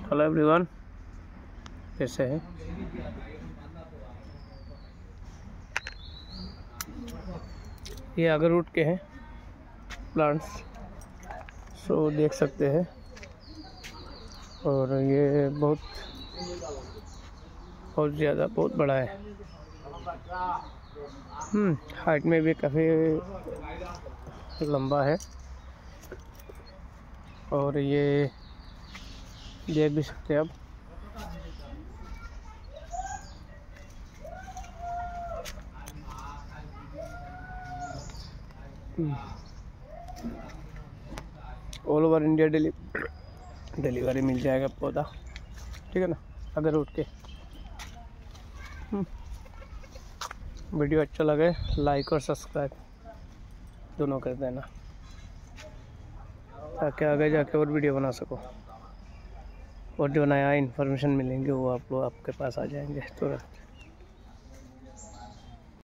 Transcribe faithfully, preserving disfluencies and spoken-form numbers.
Hello everyone, कैसे हैं। ये अगरवुड के हैं प्लांट्स, सो देख सकते हैं। और ये बहुत बहुत ज़्यादा बहुत बड़ा है। हम्म हाइट में भी काफ़ी लंबा है। और ये देख भी सकते हैं आप। ऑल ओवर इंडिया डिली डिलीवरी मिल जाएगा पौधा, ठीक है ना। अगर उठ के वीडियो अच्छा लगे लाइक और सब्सक्राइब दोनों कर देना, ताकि आगे जाके और वीडियो बना सको। और जो नया इन्फॉर्मेशन मिलेंगे वो आप लोग आपके पास आ जाएंगे तुरंत।